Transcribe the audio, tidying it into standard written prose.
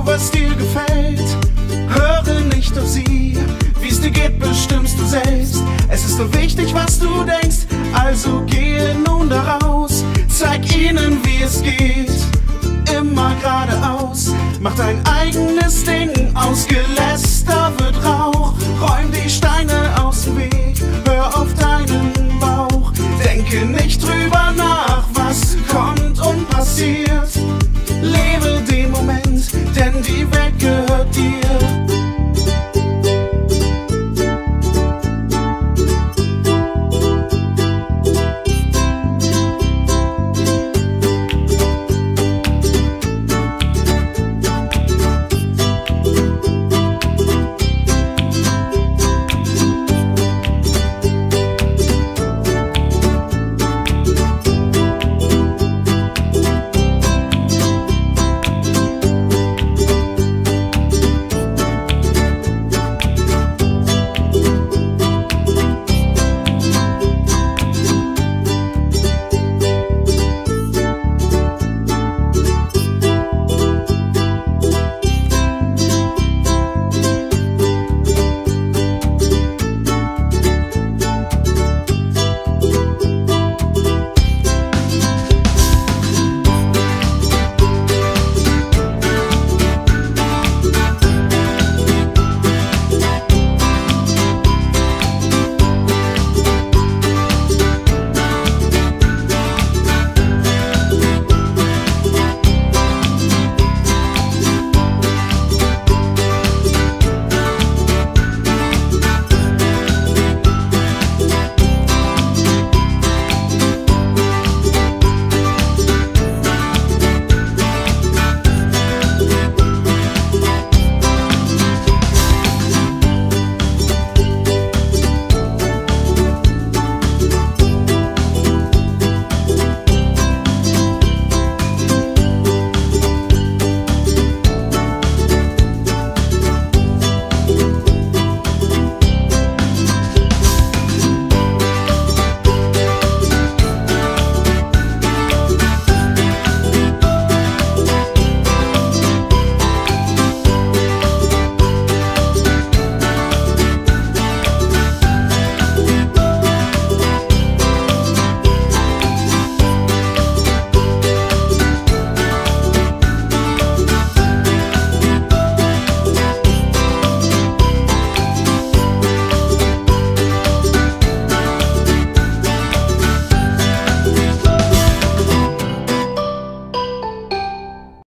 was dir gefällt. Höre nicht auf sie, wie's dir geht, bestimmst du selbst. Es ist nur wichtig, was du denkst, also gehe nun da raus. Zeig ihnen, wie es geht, immer geradeaus. Mach dein eigenes Ding, aus Geläster wird Rauch. Räum die Steine